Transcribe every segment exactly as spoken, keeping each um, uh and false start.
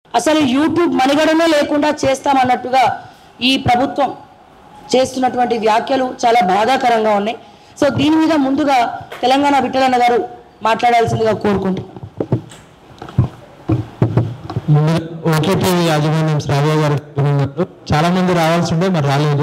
అసలు యూట్యూబ్ మనుగడనే లేకుండా చేస్తామన్నట్టుగా ఈ ప్రభుత్వం చేస్తున్నటువంటి వ్యాఖ్యలు చాలా బాధాకరంగా ఉన్నాయి. సో దీని మీద ముందుగా తెలంగాణ విఠలన్న గారు మాట్లాడాల్సిందిగా కోరుకుంటున్నాను. ఓకేటీ యాజమాన్యం శ్రావ్య గారు చాలా మంది రావాల్సి ఉండే మరి రాలేదు.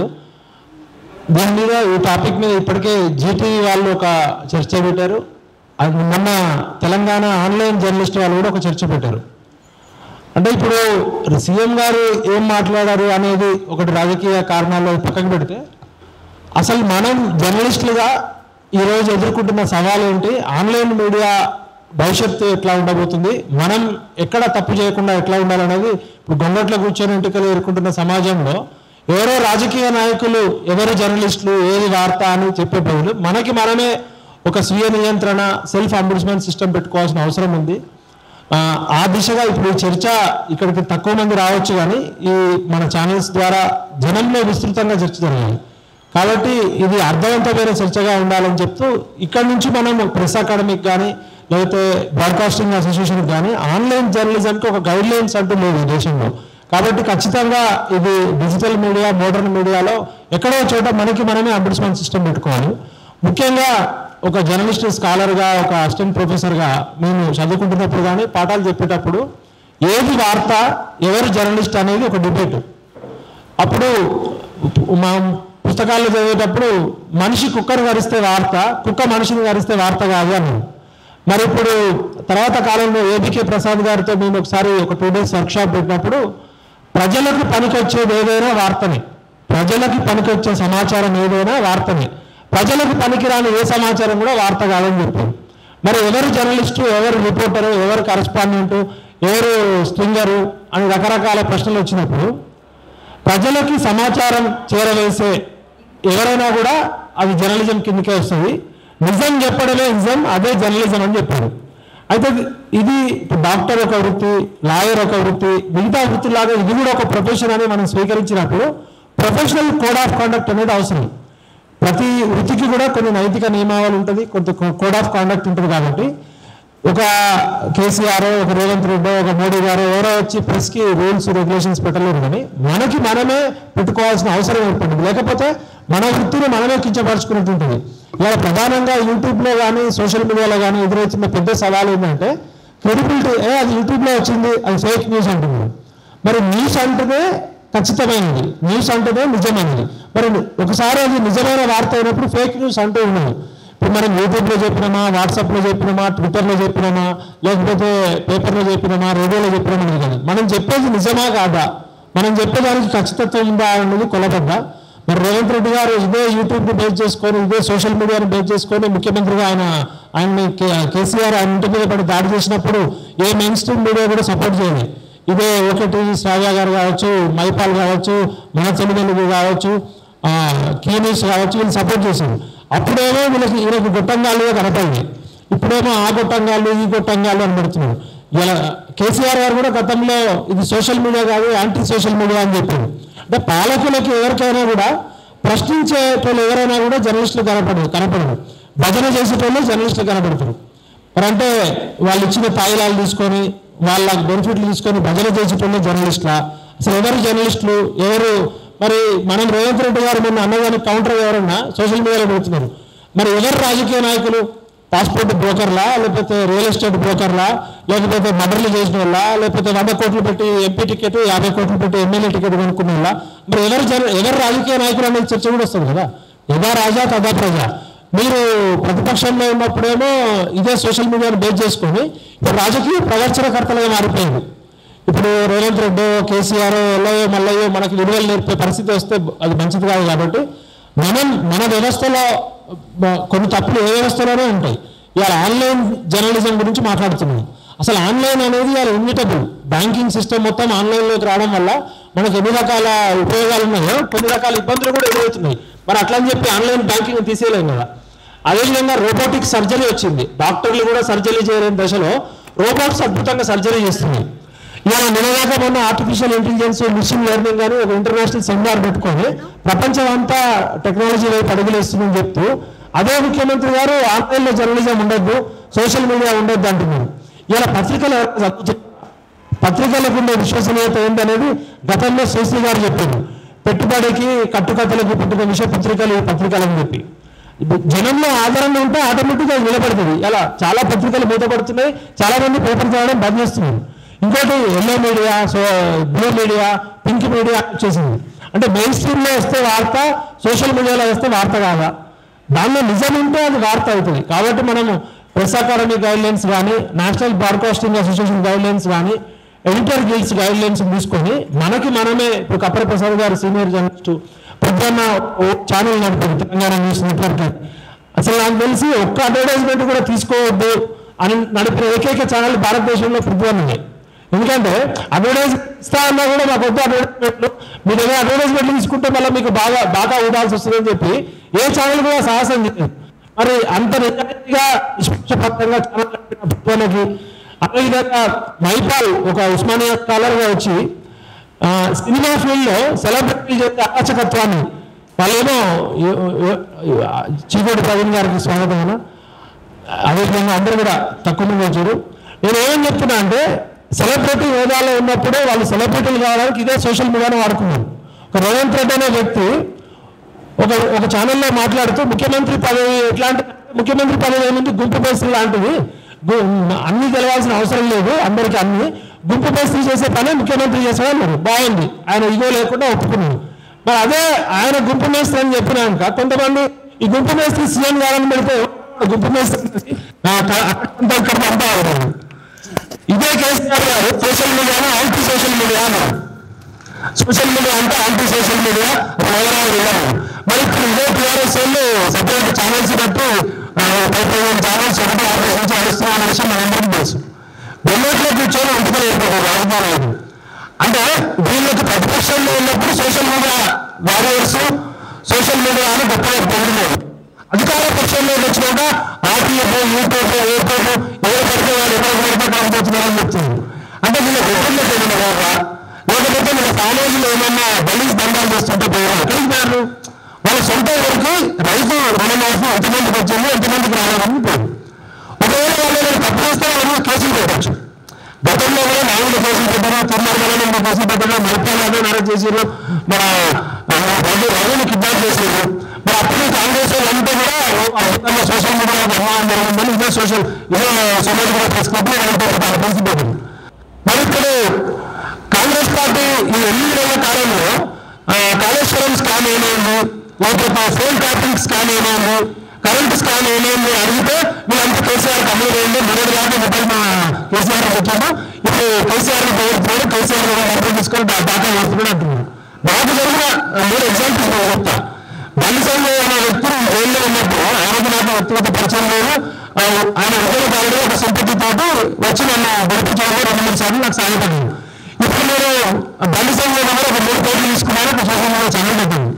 దీని మీద ఈ టాపిక్ మీద ఇప్పటికే జీటీవీ వాళ్ళు ఒక చర్చ పెట్టారు. అది మొన్న తెలంగాణ ఆన్లైన్ జర్నలిస్ట్ వాళ్ళు కూడా ఒక చర్చ పెట్టారు. అంటే ఇప్పుడు సీఎం గారు ఏం మాట్లాడారు అనేది ఒకటి రాజకీయ కారణాల్లో పక్కకు పెడితే అసలు మనం జర్నలిస్టులుగా ఈరోజు ఎదుర్కొంటున్న సవాలు ఏంటి, ఆన్లైన్ మీడియా భవిష్యత్తు ఎట్లా ఉండబోతుంది, మనం ఎక్కడ తప్పు చేయకుండా ఎట్లా ఉండాలనేది ఇప్పుడు గొంగట్లో కూర్చొని ఇంటికలు ఎదుర్కొంటున్న సమాజంలో ఎవరో రాజకీయ నాయకులు ఎవరు జర్నలిస్టులు ఏది వార్త అని చెప్పే బదులు మనకి మనమే ఒక స్వీయ నియంత్రణ సెల్ఫ్ అంబుడ్స్మెంట్ సిస్టమ్ పెట్టుకోవాల్సిన అవసరం ఉంది. ఆ దిశగా ఇప్పుడు ఈ చర్చ ఇక్కడికి తక్కువ మంది రావచ్చు, కానీ ఈ మన ఛానల్స్ ద్వారా జనంలో విస్తృతంగా చర్చ జరగాలి. కాబట్టి ఇది అర్థవంతమైన చర్చగా ఉండాలని చెప్తూ ఇక్కడి నుంచి మనం ప్రెస్ అకాడమీకి కానీ లేకపోతే బ్రాడ్కాస్టింగ్ అసోసియేషన్కి కానీ ఆన్లైన్ జర్నలిజంకి ఒక గైడ్ లైన్స్ అంటూ లేదు దేశంలో. కాబట్టి ఖచ్చితంగా ఇది డిజిటల్ మీడియా మోడర్న్ మీడియాలో ఎక్కడో చోట మనకి మనమే అంబుడ్స్మెంట్ సిస్టమ్ పెట్టుకోవాలి. ముఖ్యంగా ఒక జర్నలిస్ట్ స్కాలర్గా ఒక అసిస్టెంట్ ప్రొఫెసర్గా మేము చదువుకుంటున్నప్పుడు కానీ పాఠాలు చెప్పేటప్పుడు ఏది వార్త ఎవరు జర్నలిస్ట్ అనేది ఒక డిబేట్. అప్పుడు మా పుస్తకాల్లో చదివేటప్పుడు మనిషి కుక్కను కరిస్తే వార్త, కుక్క మనిషిని కరిస్తే వార్త కాదు అన్నాను. మరి ఇప్పుడు తర్వాత కాలంలో ఏబికే ప్రసాద్ గారితో మేము ఒకసారి ఒక టూ డేస్ వర్క్షాప్ పెట్టినప్పుడు ప్రజలకు పనికొచ్చేది ఏదైనా వార్తనే, ప్రజలకి పనికొచ్చే సమాచారం ఏదైనా వార్తనే, ప్రజలకు పనికిరాని ఏ సమాచారం కూడా వార్త కాదని చెప్పారు. మరి ఎవరు జర్నలిస్టు, ఎవరు రిపోర్టరు, ఎవరు కరెస్పాండెంటు, ఎవరు స్ట్రింగరు అని రకరకాల ప్రశ్నలు వచ్చినప్పుడు ప్రజలకి సమాచారం చేరవేసే ఎవరైనా కూడా అది జర్నలిజం కిందకే వస్తుంది. నిజం చెప్పడమే నిజం, అదే జర్నలిజం అని చెప్పారు. అయితే ఇది డాక్టర్ ఒక వృత్తి, లాయర్ ఒక వృత్తి, మిగతా వృత్తిలాగా ఇది కూడా ఒక ప్రొఫెషన్ అని మనం స్వీకరించినప్పుడు ప్రొఫెషనల్ కోడ్ ఆఫ్ కాండక్ట్ అనేది అవసరం. ప్రతి వృత్తికి కూడా కొన్ని నైతిక నియమావళి ఉంటుంది, కొంత కోడ్ ఆఫ్ కాండక్ట్ ఉంటుంది. కాబట్టి ఒక కేసీఆర్, ఒక రేవంత్ రెడ్డి, ఒక మోడీ గారు ఎవరో వచ్చి ప్రెస్కి రూల్స్ రెగ్యులేషన్స్ పెట్టలేరు, కానీ మనకి మనమే పెట్టుకోవాల్సిన అవసరం ఏర్పడింది. లేకపోతే మన వృత్తిని మనమే కించపరుచుకున్నట్టు ఉంటుంది. ఇలా ప్రధానంగా యూట్యూబ్లో కానీ సోషల్ మీడియాలో కానీ ఎదురవుతున్న పెద్ద సవాలు ఏంటంటే క్రెడిబిలిటీ. ఏ అది యూట్యూబ్లో వచ్చింది, అది ఫేక్ న్యూస్ అంటున్నారు. మరి న్యూస్ అంటేనే ఖచ్చితమైనది, న్యూస్ అంటేనే నిజమైనది. మరి ఒకసారి అది నిజమైన వార్త అయినప్పుడు ఫేక్ న్యూస్ అంటూ ఉన్నది. ఇప్పుడు మనం యూట్యూబ్లో చెప్పినామా, వాట్సాప్లో చెప్పినామా, ట్విట్టర్లో చెప్పినామా, లేకపోతే పేపర్లో చెప్పినామా, రేడియోలో చెప్పినామా కదా, మనం చెప్పేది నిజమా కాదా, మనం చెప్పేదానికి ఖచ్చితత్వం ఉందా అనేది కొలబడ్డా. మరి రేవంత్ రెడ్డి గారు ఇదే యూట్యూబ్ని బేస్ చేసుకొని, ఇదే సోషల్ మీడియాని బేస్ చేసుకొని ముఖ్యమంత్రిగా ఆయన ఆయన్ని కేసీఆర్ ఆయన ఇంటి మీద పడి దాడి చేసినప్పుడు ఏ మెయిన్ స్ట్రీమ్ మీడియా కూడా సపోర్ట్ చేయాలి. ఇదే ఒకటి శ్రావ్య గారు కావచ్చు, మైపాల్ కావచ్చు, మన తెలుగు కావచ్చు, కీ న్యూస్ కావచ్చు, వీళ్ళు సపోర్ట్ చేశారు. అప్పుడేమో వీళ్ళకి ఈయనకు గొట్టంగాలుగా కనపడింది, ఇప్పుడేమో ఆ గొట్టంగాలు ఈ గొట్టంగాలు అని పెడుతున్నారు. ఇలా కేసీఆర్ గారు కూడా గతంలో ఇది సోషల్ మీడియా కాదు యాంటీ సోషల్ మీడియా అని చెప్పారు. అంటే పాలకులకి ఎవరికైనా కూడా ప్రశ్నించేటోళ్ళు ఎవరైనా కూడా జర్నలిస్టులు కనపడరు కనపడరు భజన చేసేటోళ్ళు జర్నలిస్టులు కనపడతారు. మరి అంటే వాళ్ళు ఇచ్చిన తాయిలాలు తీసుకొని వాళ్ళ బెనిఫిట్లు తీసుకొని భజన చేసేటోళ్ళు జర్నలిస్టులా? అసలు ఎవరు జర్నలిస్టులు ఎవరు? మరి మనం రేవంత్ రెడ్డి గారు మొన్న అన్నదానికి కౌంటర్ ఎవరన్నా సోషల్ మీడియాలో పెడుతున్నారు. మరి ఎవరు రాజకీయ నాయకులు? పాస్పోర్ట్ బ్రోకర్లా, లేకపోతే రియల్ ఎస్టేట్ బ్రోకర్లా, లేకపోతే మర్డర్లు చేసిన వాళ్ళ, లేకపోతే వంద కోట్లు పెట్టి ఎంపీ టికెట్, యాభై కోట్లు పెట్టి ఎమ్మెల్యే టికెట్ కొనుక్కున్న వాళ్ళ? మరి ఎవరు జన ఎవరు రాజకీయ నాయకులు అనేది చర్చ కూడా వస్తుంది కదా. యథా రాజా తదా ప్రజ. మీరు ప్రతిపక్షంలో ఉన్నప్పుడేమో ఇదే సోషల్ మీడియాను బేస్ చేసుకొని ఇప్పుడు రాజకీయ ప్రవర్చనకర్తలుగా మారిపోయింది. ఇప్పుడు రేవంత్ రెడ్డి, కేసీఆర్, ఎల్లయ్యో మల్లయ్యో మనకి విలువలు నేర్పే పరిస్థితి వస్తే అది మంచిది కాదు. కాబట్టి మనం మన వ్యవస్థలో కొన్ని తప్పులు ఏ వ్యవస్థలోనే ఉంటాయి. ఇవాళ ఆన్లైన్ జర్నలిజం గురించి మాట్లాడుతున్నాం. అసలు ఆన్లైన్ అనేది ఇవాళ ఇన్విటబుల్. బ్యాంకింగ్ సిస్టమ్ మొత్తం ఆన్లైన్లోకి రావడం వల్ల మనకు ఎన్ని రకాల ఉపయోగాలు ఉన్నాయో కొన్ని రకాల ఇబ్బందులు కూడా ఎదురవుతున్నాయి. మరి అట్లా అని చెప్పి ఆన్లైన్ బ్యాంకింగ్ తీసేయలేము కదా. అదేవిధంగా రోబోటిక్ సర్జరీ వచ్చింది. డాక్టర్లు కూడా సర్జరీ చేయలేని దశలో రోబోట్స్ అద్భుతంగా సర్జరీ చేస్తున్నాయి. ఇవాళ నిన్నదాకా మొన్న ఆర్టిఫిషియల్ ఇంటెలిజెన్స్, మిషన్ లెర్నింగ్ అని ఒక ఇంటర్నేషనల్ సెమినార్ పెట్టుకొని ప్రపంచం అంతా టెక్నాలజీ వైపు అడుగులేస్తుందని చెప్తూ అదే ముఖ్యమంత్రి గారు ఆన్లైన్లో జర్నలిజం ఉండొద్దు, సోషల్ మీడియా ఉండొద్దు అంటున్నారు. ఇవాళ పత్రికలు పత్రికలకు ఉండే విశ్వసనీయత ఏంటనేది గతంలో శ్రీశ్రీ గారు చెప్పారు. పెట్టుబడికి కట్టుకథలకు పుట్టుక విషయ పత్రికలు పత్రికలని చెప్పి జనంలో ఆదరణ ఉంటే ఆటోమేటిక్గా నిలబడుతుంది. అలా చాలా పత్రికలు మూతపడుతున్నాయి, చాలా మంది పేపర్ చదవడం బంద్ చేస్తున్నారు. ఇంకోటి yellow media, so blue media, pink media వచ్చేసింది. అంటే మెయిన్ స్ట్రీమ్లో వస్తే వార్త, సోషల్ మీడియాలో వస్తే వార్త కాదా, దానిలో నిజం ఉంటే అది వార్త అవుతుంది. కాబట్టి మనము ప్రెస్ అకాడమీ గైడ్లైన్స్ కానీ, నేషనల్ బ్రాడ్కాస్టింగ్ అసోసియేషన్ గైడ్లైన్స్ కానీ, ఎడిటర్ గిల్డ్స్ గైడ్లైన్స్ తీసుకొని మనకి మనమే ఇప్పుడు కప్పర ప్రసాద్ గారు సీనియర్ జర్నలిస్టు పొద్దున్న ఛానల్ నడుపుతుంది తెలంగాణ న్యూస్ నెట్వర్క్. అసలు నాకు తెలిసి ఒక్క అడ్వర్టైజ్మెంట్ కూడా తీసుకోవద్దు అని నడిపిన ఏకైక ఛానల్ భారతదేశంలో పొద్దున్నాయి. ఎందుకంటే అడ్వర్టైజ్ ఇస్తా అన్నా కూడా మాకు వద్దు అడ్వర్టైజ్మెంట్లు, మీరు ఏదో అడ్వర్టైజ్మెంట్లు తీసుకుంటే మళ్ళీ మీకు బాగా బాగా ఊడాల్సి వస్తుందని చెప్పి ఏ ఛానల్ కూడా సాహసం చేయలేదు. మరి అంత నిజాయితీగా నిష్పక్షపాతంగా ఛానల్ నడిపిన ప్రభుత్వానికి అదేవిధంగా మైపాల్ ఒక ఉస్మానియా స్కాలర్గా వచ్చి సినిమా ఫీల్డ్లో సెలబ్రిటీ చేసే అరాచకత్వాన్ని వాళ్ళేమో చీకోటి ప్రవీణ్ గారికి స్వాగతం అన్న, అదేవిధంగా అందరూ కూడా తక్కువ మంది వచ్చారు. నేను ఏమని చెప్తున్నా అంటే సెలబ్రిటీ హోదాలో ఉన్నప్పుడే వాళ్ళు సెలబ్రిటీలు కావడానికి ఇదే సోషల్ మీడియాను వాడుకున్నారు. ఒక రేవంత్ రెడ్డి అనే వ్యక్తి ఒక ఒక ఛానల్లో మాట్లాడుతూ ముఖ్యమంత్రి పదవి ఎట్లాంటి ముఖ్యమంత్రి పదవి ఏముంది, గుంపు బేస్లు లాంటివి, అన్ని తెలవాల్సిన అవసరం లేదు, అందరికీ అన్ని గుంపు బేస్లు చేసే పనే ముఖ్యమంత్రి చేసేవాళ్ళు. బాగుంది, ఆయన ఇగో లేకుండా ఒప్పుకున్నాడు. మరి అదే ఆయన గుంపు మేస్త్రి అని చెప్పినాక కొంతమంది ఈ గుంపు మేస్త్రి సీఎం కావాలని పెడితే గుంపు మేస్త్రి అంతా ఇదే కేసీఆర్ గారు సోషల్ మీడియాను యాంటీ సోషల్ మీడియా అన్నారు. సోషల్ మీడియా అంటే యాంటీ సోషల్ మీడియా మరి ఇప్పుడు ఇదే టీఆర్ఎస్ వాళ్ళు సపరేట్ ఛానల్స్ బట్టి ఛానల్స్ ఒకటి ఆపరేషన్ చేస్తున్న అనే విషయం మనందరికీ తెలుసు. బెంగళూరులో కూర్చొని ఉంటున్నారు రాజధాని. అంటే వీళ్ళకి ప్రతిపక్షంలో ఉన్నప్పుడు social media warriors social media అని గొప్పగా పొందలేదు. అధికార పక్షంలో వచ్చినాక ఆర్టీఎఫ్ యూట్యూబ్ ఎయిర్పోర్ట్ ఎవరు పడితే వాళ్ళు ఎవరు పడితే కాకపోతున్నారని చెప్తున్నారు. అంటే వీళ్ళ గొప్పల్లో తెలియదు కదా, లేకపోతే వీళ్ళ కాలేజీలో ఏమన్నా బలీస్ దండాలు చేస్తుంటే పోయారు. ఎక్కడికి పోయారు? వాళ్ళ సొంత ఊరికి రైతు రుణమాఫీ ఎంతమందికి వచ్చింది, ఎంతమందికి రావాలని పోయారు. ఒకవేళ వాళ్ళు తప్పు చేస్తే వాళ్ళు కేసులు పెట్టచ్చు. గతంలో కూడా నాలుగు కేసులు పెట్టారు, తిరుమల కేసులు పెట్టారు, మైపాలను అరెస్ట్ చేసారు, మన రఘుని కిడ్నాప్ చేసారు. మరి అప్పుడు కాంగ్రెస్ అంతా కూడా సోషల్ మీడియా అమ్మాయి జరిగిందని ఇదే సోషల్ ఇదే సమాజ్ కూడా తీసుకుంటే తెలిసిపోతుంది. మరి ఇప్పుడు కాంగ్రెస్ పార్టీ ఈ ఎనిమిదేళ్ల కాలంలో కాళేశ్వరం స్కామ్ ఏమైంది, లేకపోతే ఫోన్ ట్యాపింగ్ స్కామ్ ఏమైంది, కరెంట్ స్కామ్ ఏమైంది అడిగితే వీళ్ళంతా కేసీఆర్ అమలు చేయండి, మొదటి దాకా మొదటి కేసీఆర్ వచ్చాము, ఇప్పుడు కేసీఆర్ పోయి కేసీఆర్ డబ్బులు తీసుకొని దాకా వస్తున్నాడు అంటున్నారు. నాకు జరిగిన మూడు ఎగ్జాంపుల్స్ నేను చెప్తా. బండిసంలో అనే వ్యక్తులు జైల్లో ఉన్నప్పుడు ఆయనకు నాకు వ్యక్తిగత పరిచయం లేదు, ఆయన ఉద్యోగదారుడు ఒక సంపత్తితో వచ్చి నన్ను గడిపించడంలో రెండు మూడు సార్లు నాకు సాయపడింది. ఇప్పుడు నేను బండిసంలో కూడా ఒక మూడు కోట్లు తీసుకున్నాను, ఒక సోషల్ మీడియా ఛానల్ పెట్టింది.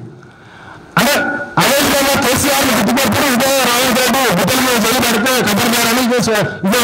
అంటే అదేవిధంగా కేసీఆర్ని గుర్తుపెట్టుకుని ఇదే రేవంత్ రెడ్డి బిడ్డల మీద జైలు పెడితే కబర్దారని ఇదే ఇదే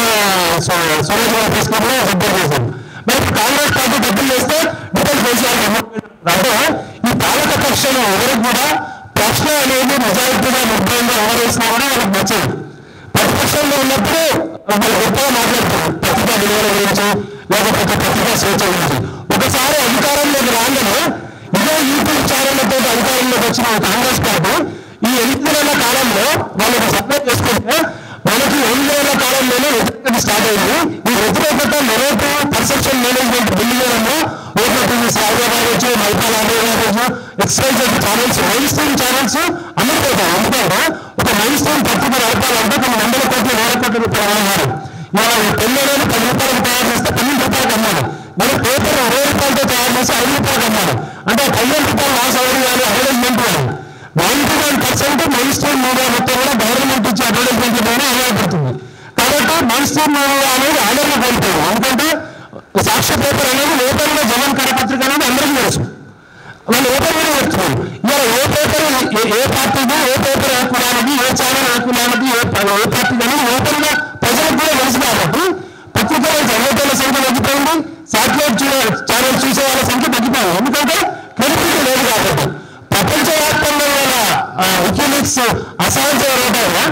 సమాజంలో తీసుకుని సబ్జెక్ట్ చేశాను. మరి ఇప్పుడు కాంగ్రెస్ పార్టీ డబ్బులు చేస్తే బిడ్డలు కేసీఆర్ అంటే ఈ పాలక పక్షంలో ఎవరికి కూడా ప్రశ్న అనేది నిజాయితీగా నిర్భయంగా వ్యవహరిస్తున్నా కూడా వాళ్ళకి నచ్చదు. ప్రతిపక్షంలో ఉన్నప్పుడు వాళ్ళు గొప్పగా మాట్లాడతారు పత్రికా విలువల గురించి, లేకపోతే పత్రికా స్వేచ్ఛ గురించి. ఒకసారి అధికారంలోకి రాగానే ఇదే యూట్యూబ్ ఛానళ్లతో అధికారంలోకి వచ్చిన కాంగ్రెస్ పార్టీ ఈ ఎనిమిదేళ్ల కాలంలో వాళ్ళకి సపోర్ట్ చేసుకుంటే మనకి ఎనిమిదేళ్ల కాలంలోనే వ్యతిరేకత స్టార్ట్ అయింది. ఈ వ్యతిరేకత నెరేటివ్ పర్సెప్షన్ మేనేజ్మెంట్ బిల్లు చేయడంలో ఓపీ సాయిబాబా కావచ్చు, మైపాల్ ఆంధ్ర కావచ్చు, excise channels mainstream channels అమ్ముడుపోతాయి. ఎందుకంటే ఒక మైన్ స్ట్రీమ్ పత్రిక నడపాలంటే కొన్ని వందల కోట్లు వేల కోట్ల రూపాయలు అమ్మాలి. ఇవాళ పెళ్లి అనేది పది రూపాయలకు తయారు చేస్తే పన్నెండు రూపాయలకు అమ్మాలి. మరి పేపర్ ఇరవై రూపాయలతో తయారు చేస్తే ఐదు రూపాయలకు అమ్మాలి. అంటే పదిహేను రూపాయలు లాస్ అవ్వాలి, అడ్వర్టైజ్మెంట్ ఇవ్వాలి. Ninety nine percent mainstream media మొత్తం కూడా గవర్నమెంట్ ఇచ్చే అడ్వర్టైజ్మెంట్ పైన ఆధారపడుతుంది. కాబట్టి మైన్ స్ట్రీమ్ మీడియా అనేది ఆదరణ కోల్పోయింది. ఎందుకంటే సాక్షి పేపర్ అనేది ఓపెన్గా జగన్ కరపత్రిక అనేది అందరికీ తెలుసు, వాళ్ళు ఓపెన్గానే చెప్తున్నారు. ఇవాళ ఏ పేపర్ ఏ పార్టీకి, ఏ పేపర్ ఏ కులానికి, ఏ ఛానల్ ఏ కులానికి, ఏ ఏ పార్టీకి అనేది ఓపెన్గా ప్రజలకు కూడా తెలుసు. కాబట్టి పత్రికలు చదివేటోళ్ళ సంఖ్య తగ్గిపోయింది, శాటిలైట్ ఛానల్ చూసే వాళ్ళ సంఖ్య తగ్గిపోయింది. ఎందుకంటే క్రెడిబిలిటీ లేదు కాబట్టి. ప్రపంచవ్యాప్తంగా వాళ్ళ వికీలీక్స్ అసాంజ్ ఎవరైతే ఆయన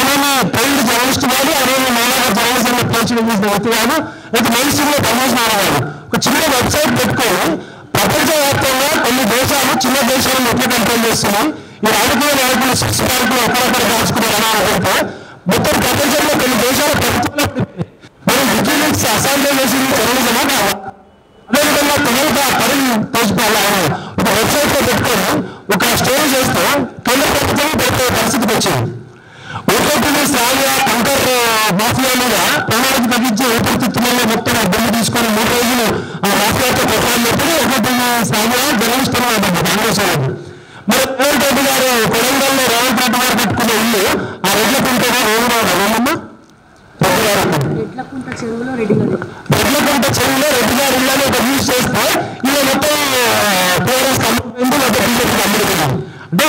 ఆయనేమి ట్రైన్డ్ జర్నలిస్ట్ కాదు, ఆయనేమి మేలాగా జర్నలిజంలో పోల్చడం చేసిన వ్యక్తి కాదు, అయితే మెయిన్ స్ట్రీమ్లో పనిచేసిన కాదు. ఒక చిన్న వెబ్సైట్ పెట్టుకొని ప్రపంచవ్యాప్తంగా కొన్ని దేశాలు చిన్న దేశాలను ఎట్లా కంట్రోల్ చేస్తున్నాయి, ఈ రాజకీయ నాయకులు సిక్స్ బ్యాంకులు ఒకరొకరు దాచుకున్నారని అనుకుంటే మొత్తం ప్రపంచంలో కొన్ని దేశాల ప్రభుత్వాలు మనం వికీలీక్స్ అసాధ్యం చేసింది జర్నలిజమా కాదా? అదేవిధంగా పిల్లలుగా పని తెలుసుకోవాలి. ఒక వెబ్సైట్ లో పెట్టుకొని ఒక స్టోరీ చేస్తే కేంద్ర ప్రభుత్వం పెట్టే పరిస్థితికి వచ్చింది. ఓటీపీ సాలియా కంకర్ మాఫియా మీద ప్రణాళిక తగ్గించి ఊపిరితిత్తులలో మొత్తం బిల్లు తీసుకొని మూడు రోజులు ఆ మాఫియాతో పెట్టాలన్నప్పుడు ఓటీపీ సాలియా జర్నలిస్ట్ కాంగ్రెస్ వాళ్ళు. మరి రేవంత్ రెడ్డి గారు కొడంగల్లో రేవంత్ రెడ్డి గారు పెట్టుకున్న ఇల్లు ఆ రెడ్లకుంట రోడ్డు రెడ్లకుంట చెరువులో రెడ్డి గారు ఇళ్ళని ఒక యూజ్ చేస్తే ఇలా మొత్తం టీఆర్ఎస్ అమ్ముతుంది, మొత్తం బీజేపీకి అమ్ముతున్నాం అంటే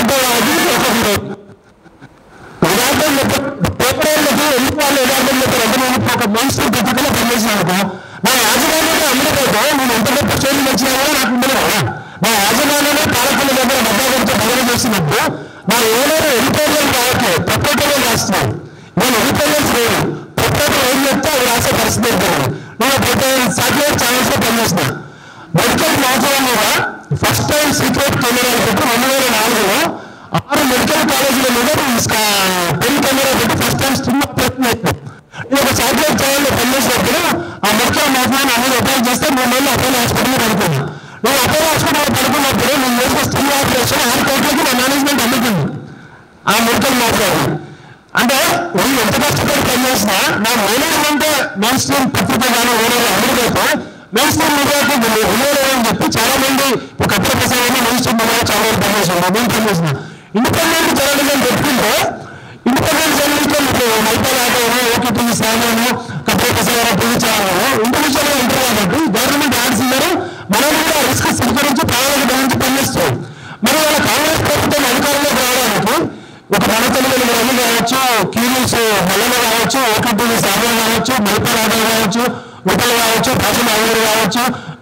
యథార్థం పేపర్లకు ఎందుకు వాళ్ళు యథార్థం చెప్పారు అంటే నేను ఒక మనిషి పత్రికలో పనిచేసినానుకో నా యాజమాన్యంలో అమ్ముడిపోతే నేను ఎంత గొప్ప చోటు వచ్చినా కూడా నాకు ఉండదు కదా. నా యాజమాన్యంలో పాలకుల దగ్గర డబ్బా గురించి బదిలీ చేసినప్పుడు నా ఓనర్ ఎడిటోరియల్ రావట్లేదు, ప్రొపరేటోరియల్ రాస్తున్నాను. నేను ఎడిటోరియల్స్ లేదు, ప్రొపరేటర్ ఏం చెప్తే అది రాసే పరిస్థితి ఉంటుంది. నేను ప్రతి సాటిలైట్ ఛానల్స్ లో పనిచేసిన మెడికల్ మాత్రం కూడా ఫస్ట్ టైం సీక్రెట్ కెమెరాలు పెట్టి రెండు వేల నాలుగులో ఆరు మెడికల్ కాలేజీల మీద పెన్ కెమెరా పెట్టి ఫస్ట్ టైం స్ట్రీమ్ ప్రయత్నం అయిపోయింది. నేను ఒక సాటిలైట్ ఛానల్లో పనిచేసినప్పుడు ఆ మెడికల్ మాత్రం అనేది అప్లై చేస్తే మూడు నెలలు అపోలో హాస్పిటల్లో పడుకున్నాను. నేను అపోలో హాస్పిటల్లో పడుకున్నప్పుడు నేను చేసిన స్ట్రీమ్ ఆపరేషన్ ఆరు కోట్లకి నా మేనేజ్మెంట్ అందుతుంది ఆ మెడికల్ మాత్రం. అంటే నేను ఎంత కష్టపడి పనిచేసినా నా మేనేజ్మెంట్ మెయిన్ స్ట్రీమ్ పత్రిక కానీ ఓనర్ అమలుకైతే మెయిన్ స్ట్రీమ్ మీడియాకి విలువలేదని చెప్పి చాలా మంది ఒక కథ ప్రసాదాన్ని మెయిన్ స్ట్రీమ్ మీడియా చాలా మంది పనిచేసాను, నేను పనిచేసిన. ఇండిపెండెంట్ జర్నలిజం పెట్టుకుంటే ఇండిపెండెంట్ జర్నలిస్టులు ఇప్పుడు మైపాల్ ఆటోను ఓటీపీ సామాను కథ ప్రసాదం పిలిచాను ఇండివిజువల్ గా ఉంటారు కాబట్టి గవర్నమెంట్ యాడ్స్ ఇవ్వరు, మనం కూడా రిస్క్ స్వీకరించి ప్రాణాలకు గురించి పనిచేస్తాం. మరి వాళ్ళ కాంగ్రెస్ ప్రభుత్వం అధికారంలోకి రావడానికి ఒక రణతల్లి రవి కావచ్చు, కీరీస్ మల్లెలు కావచ్చు, ఓటీపీ సామాన్ కావచ్చు, మైపాల్ ఆటో కావచ్చు, విపలు కావచ్చు, భాషల ఆవిడ కావచ్చు,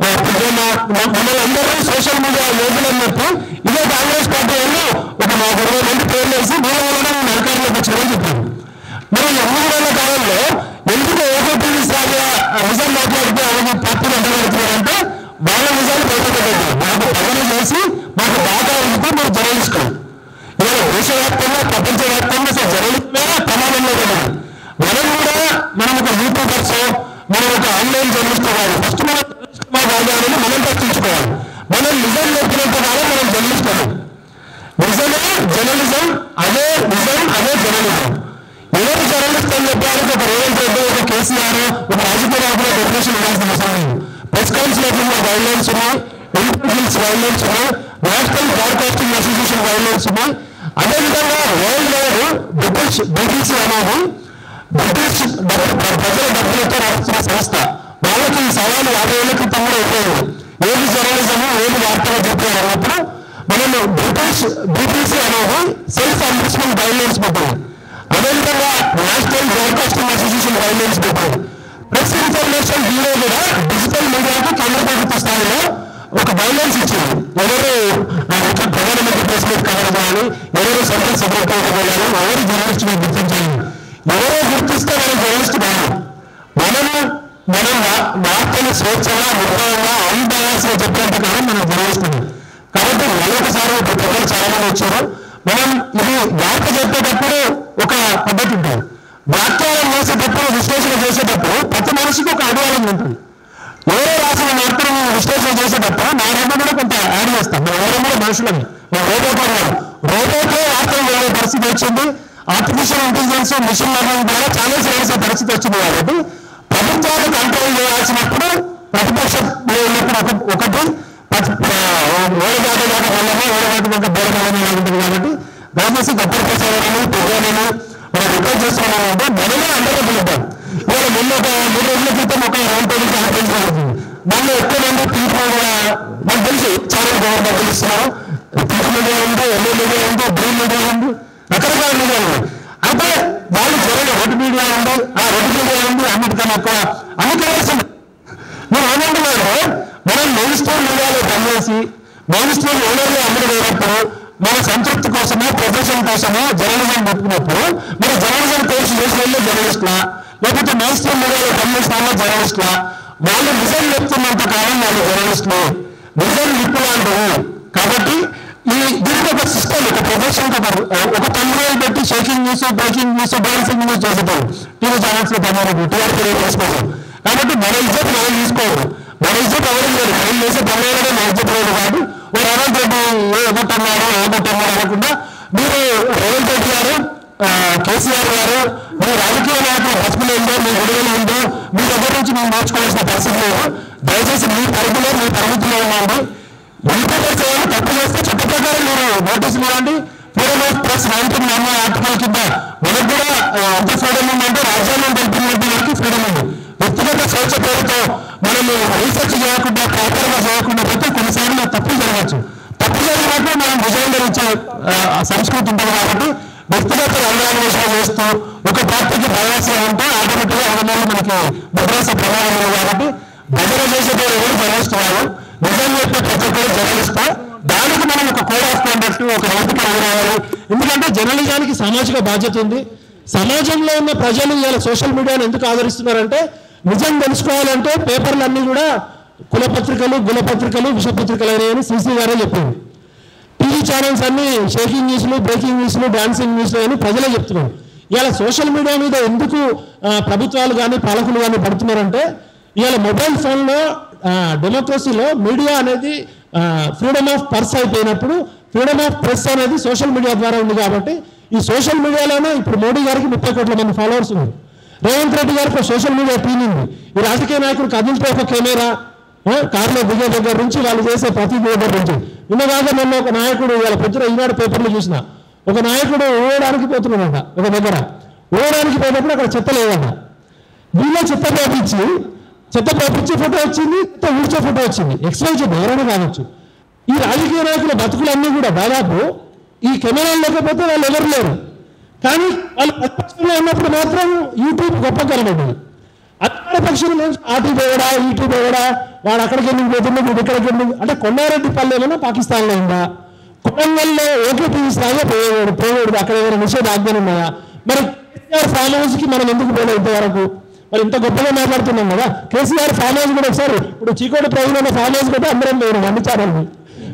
మమ్మల్ని అందరూ సోషల్ మీడియా యోగులని చెప్పి ఇదే కాంగ్రెస్ పార్టీ వాళ్ళు ఒక మాకు ఇరవై మంది పేర్లు వేసి మూడు వల్ల నేను అధికారంలోకి వచ్చారని చెప్పాను. మరి ఎనిమిది వేల కాలంలో ఎందుకు ఓటీపీ సాగా నిజం మాట్లాడితే అలాగే పార్టీలు అంటగడుతున్నారంటే వాళ్ళ నిజాలు బయటపెట్టారు. మాకు పదవి చేసి మాకు బాగా ఉంటే మీరు జర్నలిస్టులు ఇవాళ దేశవ్యాప్తంగా ప్రపంచవ్యాప్తంగా అసలు జర్నలిస్టులే ప్రమాదంలో కదా. మనం కూడా మనం ఒక యూట్యూబర్స్ మనం ఒక ఆన్లైన్ జర్నలిస్ట్ కాదు, ఫస్ట్ మనం జర్నలిస్ట్ కాదు అనేది మనం ప్రశ్నించుకోవాలి. మనం నిజం చెప్పినంత కాలం మనం జర్నలిస్ట్ కాదు. నిజమే జర్నలిజం, అదే నిజం, అదే జర్నలిజం. ఎవరు జర్నలిస్ట్ అని చెప్పడానికి ఒక రేవంత్ రెడ్డి, ఒక కేసీఆర్, ఒక రాజకీయ నాయకుల డెఫినేషన్ ఇవ్వాల్సిన అవసరం లేదు. Press council of India guidelines ఉన్నాయి, ఇంటెలిజెన్స్ గైడ్ లైన్స్ ఉన్నాయి, national broadcasting association guidelines ఉన్నాయి. అదేవిధంగా వరల్డ్ వైడ్ బ్రిటిష్ బీబీసీ అనేది బ్రిటిష్ ప్రజల డబ్బులతో నడుస్తున్న సంస్థ. వాళ్ళకి ఈ సవాలు యాభై ఏళ్ల క్రితం కూడా అయిపోయింది. ఏది జర్నలిజము ఏది వార్తలు చెప్పారు అన్నప్పుడు మనం బ్రిటిష్ బీబీసీ అనేది సెల్ఫ్ అంబుడ్స్మెంట్ గైడ్ లైన్స్ పెట్టింది. అదేవిధంగా national broadcasting association guidelines పెట్టింది. ప్రెస్ ఇన్ఫర్మేషన్ బ్యూరో కూడా డిజిటల్ మీడియాకి కేంద్ర ప్రభుత్వ స్థాయిలో ఒక గైడ్ లైన్స్ ఇచ్చింది. ఎవరు ప్రధానమంత్రి ప్రెస్ మీట్ కవర్ చేయాలి, ఎవరు సెంట్రల్ సెక్రటరీ వెళ్ళాలి, ఎవరు జర్నలిస్ట్ గుర్తించాలి. ఎవరో గుర్తిస్తే మనం జర్నలిస్ట్ కాదు. మనము మనం వార్తలు స్వేచ్ఛగా నిర్భయంగా అన్బయాస్గా చెప్పేంత కాలం మనం జర్నలిస్ట్. కాబట్టి మరొకసారి ప్రజలు చాలా మంది వచ్చారు. మనం ఇది వార్త చెప్పేటప్పుడు ఒక పద్ధతి ఉంటుంది, వాక్యాలను వేసేటప్పుడు విశ్లేషణ చేసేటప్పుడు ప్రతి మనిషికి ఒక అనుభవం ఉంటుంది. ఎవరో రాసిన వార్తను విశ్లేషణ చేసేటప్పుడు నా రెండు కూడా కొంత యాడ్ చేస్తాం. మనం ఎవరో కూడా మనుషులని మనం రోబో కూడా రోబోకే వార్తలు వెళ్ళే పరిస్థితి వచ్చింది. ఆర్టిఫిషియల్ ఇంటెలిజెన్స్ మిషన్ లెర్నింగ్ ద్వారా చాలా చేయాల్సిన పరిస్థితి వచ్చింది. కాబట్టి ప్రభుత్వాన్ని కంట్రోల్ చేయాల్సినప్పుడు ప్రతిపక్షం ఉన్నప్పుడు ఒకటి ఓడదాట దాకా వెళ్ళమో ఓడదాట దాకా బోడమని ఉంటుంది. కాబట్టి దయచేసి గొప్ప ప్రసాదాలను ప్రజలను మనం రిక్వెస్ట్ చేస్తున్నామంటే మనమే అందరూ పిలుద్దాం. ఇవాళ మొన్న ఒక మూడు రోజుల క్రితం ఒక రౌండ్ టేబుల్ కాన్ఫరెన్స్ జరుగుతుంది. దానిలో ఎక్కువ మంది పింక్ మీడియా నాకు తెలిసి చాలా గవర్నమెంట్ పిలుస్తున్నారు. పింక్ మీడియా ఉంది, ఎల్లో మీడియా ఉంది, గ్రీన్ మీడియా ఉంది, రకరకాల మీడియా ఉంది. అంటే వాళ్ళు జరగదు రెడ్ మీడియా ఉంది, ఆ రెడ్ మీడియా ఉంది, అన్నిటికన్నా ఎక్కువ అన్ని కనిపిస్తుంది. నేను ఏమంటున్నాను, మనం మెయిన్ స్ట్రీమ్ మీడియాలో పనిచేసి మెయిన్ స్ట్రీమ్ ఓనర్లు అమ్ముడు పోయినప్పుడు మన సంతృప్తి కోసమో ప్రొఫెషన్ కోసమో జర్నలిజం పెట్టుకున్నప్పుడు మన జర్నలిజం కోర్సు చేసిన వాళ్ళు జర్నలిస్టులా లేకపోతే మెయిన్ స్ట్రీమ్ మీడియాలో పనిచేసిన వాళ్ళు జర్నలిస్టులా వాళ్ళు నిజం చెప్తున్నంత కాలం వాళ్ళు జర్నలిస్టులు నిజం నిప్పులాంటివి. కాబట్టి ఈ దీనికి ఒక సిస్టమ్ ఒక ప్రొఫెషన్ ఒక తమిళ పెట్టి shaking news breaking news dancing news చేసేటారు టీవీ ఛానల్స్ లో పని టీఆర్పీ చేసుకోవాలి. కాబట్టి మన ఇజ్జత్ మనం తీసుకోవాలి. మన ఇజ్జత్ ఎవరు లేదు, మనం చేసే పనులనే మన ఇజ్జత్ లేదు. కాబట్టి మీరు రేవంత్ రెడ్డి ఏమంటున్నారు ఏమంటున్నారు అనకుండా మీరు రేవంత్ రెడ్డి గారు కేసీఆర్ గారు మీ రాజకీయ నాయకులు హస్పిటల్ ఉందో మీ గొడవలు ఉందో మీ దగ్గర నుంచి మేము నేర్చుకోవాల్సిన పరిస్థితి లేదు. దయచేసి మీ పరిధిలో మీ పరిమితిలో ఉండండి. యూట్యూబర్ చేయాలి తప్పు చేస్తే చట్ట ప్రకారం మీరు నోటీసులు ఇవ్వండి. Freedom of press nineteen nine article కింద మనకు కూడా ఎంత ఫ్రీడమ్ ఉందంటే రాజ్యాంగం తెలిపినట్టు వరకు ఫ్రీడమ్ ఉంది. వ్యక్తిగత స్వేచ్ఛ పేరుతో మనము రీసెర్చ్ చేయకుండా ప్రాపర్గా చేయకుండా పోతే కొన్నిసార్లు తప్పులు జరగచ్చు. తప్పు జరిగినట్టు మనం విజయం ఇచ్చే సంస్కృతి ఉంటుంది. కాబట్టి వ్యక్తిగత రంగాన్వేషణ చేస్తూ ఒక పార్టీకి బయాసే ఉంటే ఆటోమేటిక్గా అందరిలో మనకి భద్రాస ప్రమాదం ఉంది. కాబట్టి భద్ర చేసేటప్పుడు ఎవరు జర్నలిస్ట్ కాదు, నిజం చెప్పే ప్రతి ఒక్కరు జర్నలిస్టా. దానికి మనం ఒక కోడ్ ఆఫ్ కాండక్ట్ ఒక నైతిక రావాలి. ఎందుకంటే జర్నలిజానికి సామాజిక బాధ్యత ఉంది. సమాజంలో ఉన్న ప్రజలు ఇలా సోషల్ మీడియాను ఎందుకు ఆదరిస్తున్నారంటే నిజం తెలుసుకోవాలంటే పేపర్లు అన్నీ కూడా కులపత్రికలు గులపత్రికలు విషపత్రికలు అనేవి సీసీ గారే చెప్పారు. టీవీ ఛానల్స్ అన్ని షేకింగ్ న్యూస్లు బ్రేకింగ్ న్యూస్లు డాన్సింగ్ న్యూస్లు అని ప్రజలే చెప్తున్నారు. ఇవాళ సోషల్ మీడియా మీద ఎందుకు ప్రభుత్వాలు కానీ పాలకులు కానీ పడుతున్నారంటే ఇవాళ మొబైల్ ఫోన్లో డెమోక్రసీలో మీడియా అనేది ఫ్రీడమ్ ఆఫ్ పర్స్ అయిపోయినప్పుడు ఫ్రీడమ్ ఆఫ్ ప్రెస్ అనేది సోషల్ మీడియా ద్వారా ఉంది. కాబట్టి ఈ సోషల్ మీడియాలోనే ఇప్పుడు మోడీ గారికి ముప్పై కోట్ల మంది ఫాలోవర్స్ ఉన్నారు. రేవంత్ రెడ్డి గారికి సోషల్ మీడియా టీం ఉంది. ఈ రాజకీయ నాయకుడు కదిలితే ఒక కెమెరా కారులో దిగే దగ్గర నుంచి వాళ్ళు చేసే ప్రతి దగ్గర నుంచి ఇన్నగాక మొన్న ఒక నాయకుడు ఇవాళ పొద్దున ఈనాడు పేపర్లో చూసిన ఒక నాయకుడు ఊడడానికి పోతున్నాడంట. ఒక దగ్గర ఊడడానికి పోయినప్పుడు అక్కడ చెత్త లేదంట. వీళ్ళ చెత్త పోపించి చెత్త పోపించే ఫోటో వచ్చింది, చెత్త ఊడ్చే ఫోటో వచ్చింది. ఎక్స్ప్లెయిన్ ఎవరైనా కావచ్చు. ఈ రాజకీయ నాయకుల బతుకులన్నీ కూడా దాదాపు ఈ కెమెరాలు లేకపోతే వాళ్ళు ఎవరు లేరు. కానీ వాళ్ళు ప్రతిపక్షంలో ఉన్నప్పుడు మాత్రం యూట్యూబ్ గొప్ప కనబడింది. అక్కడ పక్షులు ఆటి పోవడా ఈటీ పోవడా వాడు అక్కడికి ఎందుకు పోతున్నాడు వీడు ఇక్కడికి ఎందుకు అంటే కొండారెడ్డి పల్లె ఏమైనా పాకిస్తాన్లో ఉందా, కొడంగల్లో ఓకే టీవీస్ లాగా పోయేవాడు పోయేవాడు అక్కడ ఏమైనా నిషేధ ఆజ్ఞలు ఉన్నాయా? మరి కేసీఆర్ ఫామ్ హౌస్కి మనం ఎందుకు పోలేదు ఇంతవరకు? మరి ఇంత గొప్పగా మాట్లాడుతున్నాం కదా. కేసీఆర్ ఫామ్ హౌస్ కూడా ఒకసారి ఇప్పుడు చీకోటి ప్రజలు ఫామ్ హౌస్ కూడా అందరం పోయినాం అన్ని ఛానల్ని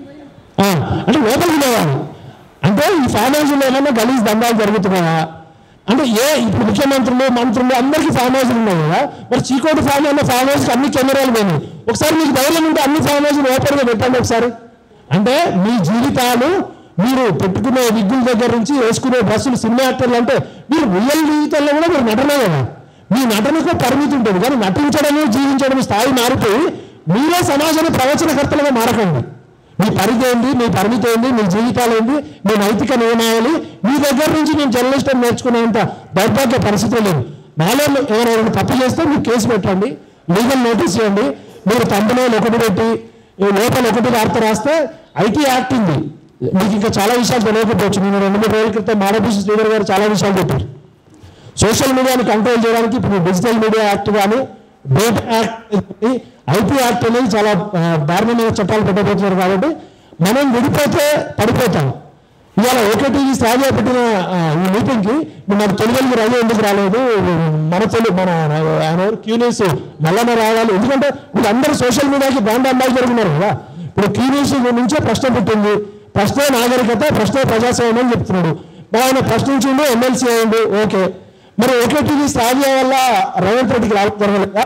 అంటే లోపలికి పోవాలి. అంటే ఈ ఫామ్ హౌస్లో ఏమన్నా గలీజ్ దందాలు జరుగుతున్నాయా అంటే ఏ ఇప్పుడు ముఖ్యమంత్రులు మంత్రులు అందరికీ ఫామ్ హౌస్లు ఉన్నాయి కదా. మరి చీకోటి ఫామ్ హౌస్ ఫామ్ హౌస్కి అన్ని కెమెరాలు పోయినాయి. ఒకసారి మీకు ధైర్యం ఉంటే అన్ని ఫామ్ హౌస్లు ఓపెన్గా పెట్టండి ఒకసారి. అంటే మీ జీవితాలు మీరు పెట్టుకునే విగ్గుల దగ్గర నుంచి వేసుకునే డ్రెస్సులు సినిమా యాక్టర్లు అంటే మీరు రియల్ జీవితంలో కూడా మీరు నటనే కదా. మీ నటనకు పరిమితి ఉంటుంది కానీ నటించడము జీవించడం స్థాయి మారిపోయి మీరే సమాజాన్ని ప్రవచనకర్తలుగా మారకండి. మీ పరిధి ఏంది, మీ పరిమితి ఏంది, మీ జీవితాలు ఏంది, మీ నైతిక నియమాలు మీ దగ్గర నుంచి నేను జర్నలిస్ట్ అని నేర్చుకునేంత దౌర్భాగ్య పరిస్థితులు లేదు. నాలో ఎవరైనా తప్పు చేస్తే మీరు కేసు పెట్టండి, లీగల్ నోటీస్ ఇవ్వండి. మీరు తమ్ముళ్ళు ఒకటి పెట్టి లోపల ఒకటి వార్త రాస్తే ఐటీ యాక్ట్ ఉంది. మీకు ఇంకా చాలా విషయాలు తెలియకపోవచ్చు. నేను రెండు మూడు రోజుల క్రితం మాడభూషి శ్రీధర్ గారు చాలా విషయాలు చెప్పారు. సోషల్ మీడియాని కంట్రోల్ చేయడానికి ఇప్పుడు డిజిటల్ మీడియా యాక్ట్ కానీ డేటా యాక్ట్ ఐటీ యాక్ట్ అనేది చాలా దారుణమైన చట్టాలు పెట్టబోతున్నారు. కాబట్టి మనం విడిపోతే పడిపోతాం. ఇవాళ ఓకే టీవీ సాధ్య పెట్టిన ఈ మీటింగ్కి మనకు తెలుగు రవి ఎందుకు రాలేదు, మన తెలుగు మన ఆయన క్యూన్యూస్ మల్లన్న రావాలి. ఎందుకంటే వీళ్ళందరూ సోషల్ మీడియాకి బ్రాండ్ అంబాసిడర్ ఉన్నారు కదా. ఇప్పుడు క్యూన్యూస్ నుంచే ప్రశ్న పుట్టింది. ప్రశ్నే నాగరికత, ప్రశ్నే ప్రజాస్వామ్యం అని చెప్తున్నాడు. ఆయన ప్రశ్నించిండు, ఎమ్మెల్సీ అయ్యిండు, ఓకే. మరి ఓకే టీవీ సాధ్య వల్ల రేవంత్ రెడ్డికి రావడం జరగలేదా?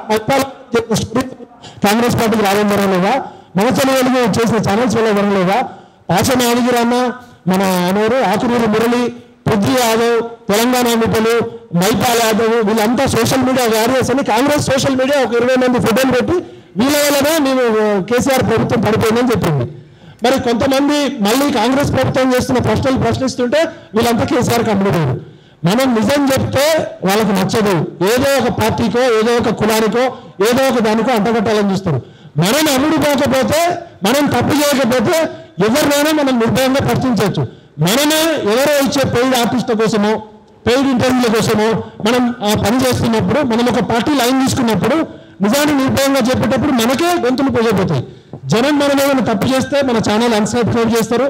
కాంగ్రెస్ పార్టీకి రావడం జరగలేదా? మన తెలుగు చేసిన ఛానల్స్ వల్ల జరగలేదా? పాచన యాదగిరన్న, మన అనూరు ఆకునూరు మురళి, పృథ్వీ యాదవ్, తెలంగాణ మిటలు, మైపాల్ యాదవ్ వీళ్ళంతా సోషల్ మీడియా వారియర్స్ అని కాంగ్రెస్ సోషల్ మీడియా ఒక ఇరవై మంది ఫోటోలు పెట్టి వీళ్ళ వల్లనే మేము కేసీఆర్ ప్రభుత్వం పడిపోయిందని చెప్పింది. మరి కొంతమంది మళ్ళీ కాంగ్రెస్ ప్రభుత్వం చేస్తున్న ప్రశ్నలు ప్రశ్నిస్తుంటే వీళ్ళంతా కేసీఆర్కి అమ్ముడుపోయారు. మనం నిజం చెప్తే వాళ్ళకి నచ్చదు. ఏదో ఒక పార్టీకో ఏదో ఒక కులానికో ఏదో ఒక దానికో అంటగట్టాలని చూస్తారు. మనం అమ్ముడుపోకపోతే మనం తప్పు చేయకపోతే ఎవరినైనా మనం నిర్భయంగా ప్రశ్నించవచ్చు. మనమే ఎవరో ఇచ్చే పెయిడ్ ఆర్టిస్టుల కోసమో పెయిడ్ ఇంటర్వ్యూల కోసమో మనం ఆ పని చేస్తున్నప్పుడు మనం ఒక పార్టీ లైన్ తీసుకున్నప్పుడు నిజాన్ని నిర్భయంగా చెప్పేటప్పుడు మనకే గొంతులు పోయిపోతాయి. జనం మనం ఏమైనా తప్పు చేస్తే మన ఛానల్ అన్సబ్స్క్రైబ్ చేస్తారు.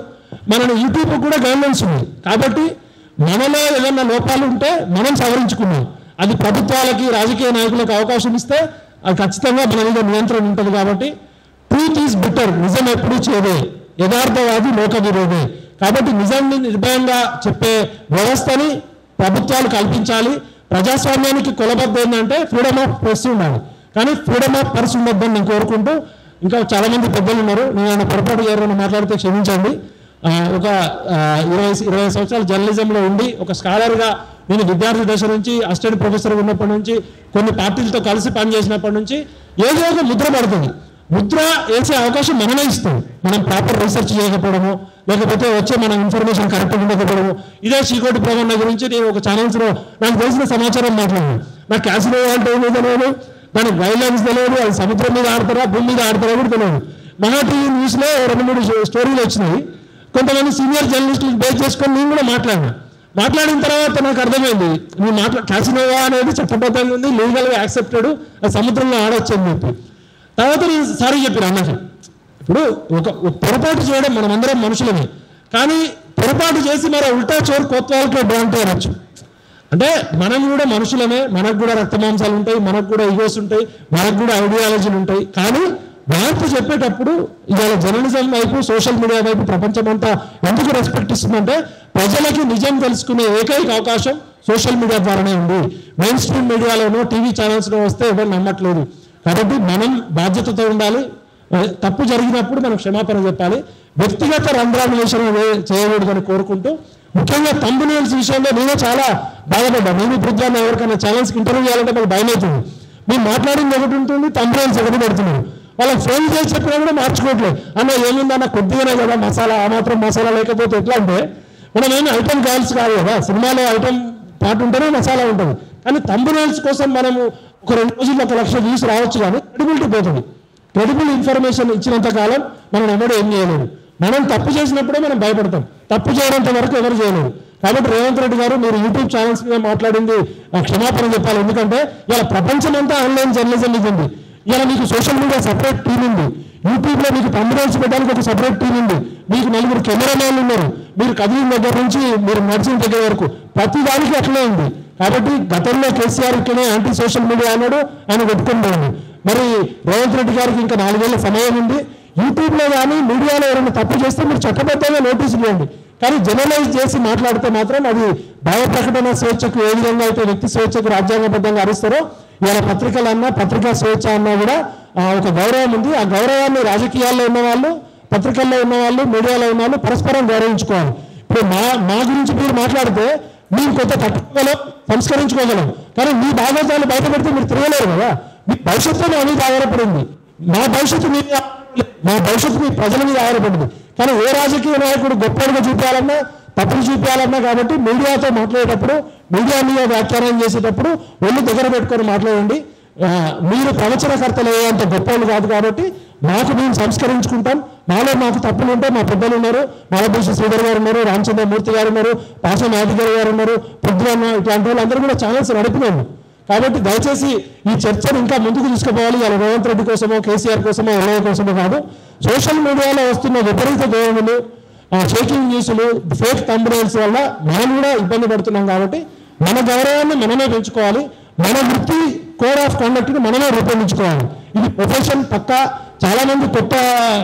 మన యూట్యూబ్ కూడా గైడ్లైన్స్ ఉంది. కాబట్టి మనలో ఏదైనా లోపాలు ఉంటే మనం సవరించుకున్నాం. అది ప్రభుత్వాలకి రాజకీయ నాయకులకు అవకాశం ఇస్తే అది ఖచ్చితంగా మన మీద నియంత్రణ ఉంటుంది. కాబట్టి ట్రూత్ ఈజ్ బిటర్, నిజం ఎప్పుడు చేదే, యథార్థవాది లోక విరోధే. కాబట్టి నిజాన్ని నిర్భయంగా చెప్పే వ్యవస్థని ప్రభుత్వాలు కల్పించాలి. ప్రజాస్వామ్యానికి కొలబద్ద ఏంటంటే ఫ్రీడమ్ ఆఫ్ ప్రెస్ ఉండాలి, కానీ ఫ్రీడమ్ ఆఫ్ పర్స్ ఉండొద్దని నేను కోరుకుంటూ, ఇంకా చాలామంది పెద్దలు ఉన్నారు, నేను పొరపాటు చేయాలని మాట్లాడితే క్షమించండి. ఒక ఇరవై ఇరవై సంవత్సరాలు జర్నలిజంలో ఉండి ఒక స్కాలర్గా నేను విద్యార్థి దశ నుంచి అసిస్టెంట్ ప్రొఫెసర్ ఉన్నప్పటి నుంచి కొన్ని పార్టీలతో కలిసి పనిచేసినప్పటి నుంచి ఏదో ఒక ముద్ర పడుతుంది. ముద్ర వేసే అవకాశం మనమే ఇస్తాం. మనం ప్రాపర్ రీసెర్చ్ చేయకపోవడము, లేకపోతే వచ్చే మన ఇన్ఫర్మేషన్ కరెక్ట్గా ఉండకపోవడము. ఇదే చీకోటి ప్రవణ గురించి నేను ఒక ఛానల్స్లో నాకు తెలిసిన సమాచారం మాట్లాడాను. నాకు క్యాసినో అంటే ఏమీ తెలియదు, దానికి గైడ్లైన్స్ తెలియదు, అది సముద్రం మీద ఆడతారా భూమి మీద ఆడతారా కూడా తెలియదు. మహా టీవీ న్యూస్లో రెండు మూడు స్టోరీలు వచ్చినాయి. కొంతమంది సీనియర్ జర్నలిస్టులు బేస్ చేసుకొని నేను కూడా మాట్లాడినా. మాట్లాడిన తర్వాత నాకు అర్థమైంది, నేను మాట్లా క్యాసినోవా అనేది చట్టబద్ధంగా ఉంది, లీగల్గా యాక్సెప్టెడ్, అది సముద్రంలో ఆడొచ్చు అని చెప్పి. తర్వాత నేను సారీ చెప్పాను అన్నకి. ఇప్పుడు ఒక పొరపాటు చేయడం మనమందరం మనుషులమే, కానీ పొరపాటు చేసి మరి ఉల్టా చోరు కోత్వాలకే బాగుంటే అనొచ్చు. అంటే మనం కూడా మనుషులమే, మనకు కూడా రక్తమాంసాలు ఉంటాయి, మనకు కూడా ఈగోస్ ఉంటాయి, మనకు కూడా ఐడియాలజీలు ఉంటాయి. కానీ వార్త చెప్పేటప్పుడు ఇవాళ జర్నలిజం వైపు సోషల్ మీడియా వైపు ప్రపంచం అంతా ఎందుకు రెస్పెక్ట్ ఇస్తుందంటే ప్రజలకి నిజం తెలుసుకునే ఏకైక అవకాశం సోషల్ మీడియా ద్వారానే ఉంది. మెయిన్ స్ట్రీమ్ మీడియాలోనో టీవీ ఛానల్స్లో వస్తే ఎవరు నమ్మట్లేదు. కాబట్టి మనం బాధ్యతతో ఉండాలి. తప్పు జరిగినప్పుడు మనం క్షమాపణ చెప్పాలి. వ్యక్తిగత రంధ్రాన్వేషణ చేయకూడదని కోరుకుంటూ, ముఖ్యంగా థంబ్నెయిల్స్ విషయంలో నేనే చాలా బాధపడ్డా. నేను ఇప్పుడు ఎవరికైనా ఛానల్స్కి ఇంటర్వ్యూ చేయాలంటే మాకు భయం అవుతుంది. మేము మాట్లాడింది ఒకటి ఉంటుంది, థంబ్నెయిల్స్ ఒకటి పెడుతున్నారు. వాళ్ళకి ఫోన్ చేసి చెప్పినా కూడా మార్చుకోవట్లేదు. అన్న ఏముందన్న కొద్దిగానే కదా మసాలా, ఆ మాత్రం మసాలా లేకపోతే ఎట్లా అంటే మనం ఏమి ఐటమ్ కావాల్సి కాదు కదా. సినిమాలో ఐటమ్ పాట ఉంటేనే మసాలా ఉంటుంది. కానీ థంబ్నెయిల్స్ కోసం మనము ఒక రెండు రోజుల్లో ఒక లక్ష వ్యూస్ రావచ్చు, కానీ క్రెడిబిలిటీ పోతుంది. క్రెడిబుల్ ఇన్ఫర్మేషన్ ఇచ్చినంత కాలం మనం ఎవరు ఏం చేయలేరు. మనం తప్పు చేసినప్పుడే మనం భయపడతాం, తప్పు చేయనంత వరకు ఎవరు చేయలేరు. కాబట్టి రేవంత్ రెడ్డి గారు మీరు యూట్యూబ్ ఛానల్స్ మీద మాట్లాడింది క్షమాపణ చెప్పాలి. ఎందుకంటే ఇలా ప్రపంచం అంతా ఆన్లైన్ జర్నలిజం ఇది ఉంది. ఇలా మీకు సోషల్ మీడియా సపరేట్ టీం ఉంది, యూట్యూబ్లో మీకు థంబ్నెయిల్స్ పెట్టడానికి ఒక సపరేట్ టీం ఉంది, మీకు నలుగురు కెమెరామెన్లు ఉన్నారు, మీరు కదిలిన దగ్గర నుంచి మీరు నడిచిన దగ్గర వరకు ప్రతి దానికి అట్లే ఉంది. కాబట్టి గతంలో కేసీఆర్ ఇట్లనే యాంటీ సోషల్ మీడియా అన్నాడు, ఆయన కొట్టుకుంటాడు. మరి రేవంత్ రెడ్డి గారికి ఇంకా నాలుగేళ్ల సమయం ఉంది. యూట్యూబ్లో కానీ మీడియాలో ఎవరైనా తప్పు చేస్తే మీరు చట్టబద్ధంగా నోటీసులు ఇవ్వండి. కానీ జనరలైజ్ చేసి మాట్లాడితే మాత్రం అది భావ ప్రకటన స్వేచ్ఛకు ఏ విధంగా అయితే వ్యక్తి స్వేచ్ఛకు రాజ్యాంగబద్ధంగా అరుస్తారో ఇలా పత్రికలు అన్నా పత్రికా స్వేచ్ఛ అన్నా కూడా ఒక గౌరవం ఉంది. ఆ గౌరవాన్ని రాజకీయాల్లో ఉన్నవాళ్ళు, పత్రికల్లో ఉన్నవాళ్ళు, మీడియాలో ఉన్న వాళ్ళు పరస్పరం గౌరవించుకోవాలి. ఇప్పుడు మా మా గురించి మీరు మాట్లాడితే మేము కొంత తట్టుకోగలం, సంస్కరించుకోగలం, కానీ మీ భాగోతాలు బయటపెడితే మీరు తిరగలేరు కదా. మీ భవిష్యత్తు మీ మీద ఆధారపడింది, మా భవిష్యత్తు మీ మా భవిష్యత్తు మీ ప్రజల మీద ఆధారపడింది. కానీ ఏ రాజకీయ నాయకుడు గొప్పగా చూపించాలన్నా తప్పులు చూపించాలన్నా, కాబట్టి మీడియాతో మాట్లాడేటప్పుడు, మీడియా మీద వ్యాఖ్యానం చేసేటప్పుడు ఒళ్ళు దగ్గర పెట్టుకొని మాట్లాడండి. మీరు ప్రవచనకర్తలు అయ్యేంత గొప్పలు కాదు. కాబట్టి మాకు మేము సంస్కరించుకుంటాం. మాలో మాకు తప్పులు ఉంటే మా పెద్దలు ఉన్నారు, మాలభూషి శ్రీధర్ గారు ఉన్నారు, రామచంద్రమూర్తి గారు ఉన్నారు, పాసం యాదగిరి గారు ఉన్నారు, పృథ్వన్న, ఇట్లాంటి వాళ్ళు అందరూ కూడా ఛానల్స్ నడిపినాము. కాబట్టి దయచేసి ఈ చర్చను ఇంకా ముందుకు తీసుకుపోవాలి. ఇలా రేవంత్ రెడ్డి కోసమో, కేసీఆర్ కోసమో, ఎల్ఐ కోసమో కాదు. సోషల్ మీడియాలో వస్తున్న విపరీత ధోరణులు, ఫేకింగ్ న్యూస్లు, ఫేక్ థంబ్నెయిల్స్ వల్ల మనం కూడా ఇబ్బంది పడుతున్నాం. కాబట్టి మన గౌరవాన్ని మనమే పెంచుకోవాలి. మన వృత్తి కోడ్ ఆఫ్ కండక్ట్ని మనమే రూపొందించుకోవాలి. ఇది ప్రొఫెషన్ పక్క. చాలా మంది కొత్త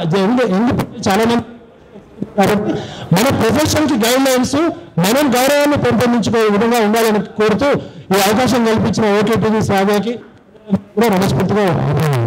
చాలా మంది కాబట్టి మన ప్రొఫెషన్కి గైడ్ లైన్స్ మనం గౌరవాన్ని పెంపొందించుకునే విధంగా ఉండాలని కోరుతూ ఈ అవకాశం కల్పించిన ఓటీటీవీ శ్రావ్యకి కూడా మనస్ఫూర్తిగా